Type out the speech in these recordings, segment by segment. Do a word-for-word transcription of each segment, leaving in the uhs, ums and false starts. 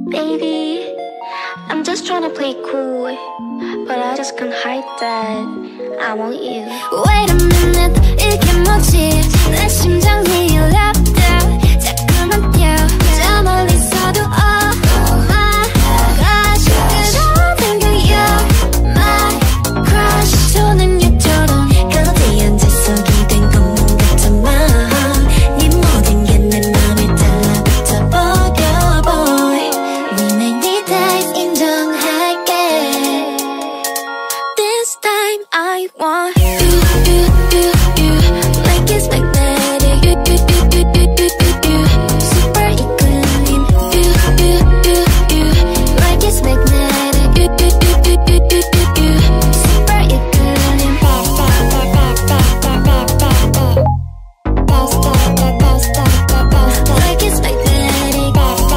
Baby, I'm just trying to play cool, but I just can't hide that I want you. Wait a minute, 이게 뭐지? 내 심장이 열렸다. 자꾸만 뛰어 저 멀리서도 oh my gosh 그런 거 you're my crush 손은 유처럼 거기 앉아서 기댄 것만 같지만 네 모든 게 내 맘에 달라붙어 버려 boy 니네 네 taste 인정할게. This time I want you, you, you, you like it's magnetic. You, you, you, you, you, you, you, you super 이끌림. You, you, you, you like it's magnetic. You, you, you, you, you, you, you, you super 이끌림. Like it's magnetic.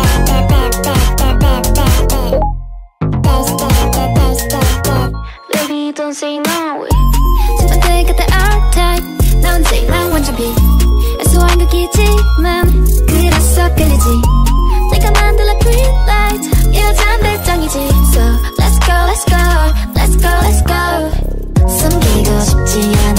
Baby, don't say no. 생각들 같아 our type. 나 언제나 완전 비 애소한 극이지만 그래서 끌리지. 내가 만들어 green light 이 여잔 배짱이지. So let's go let's go let's go let's go 숨기고 싶지 않아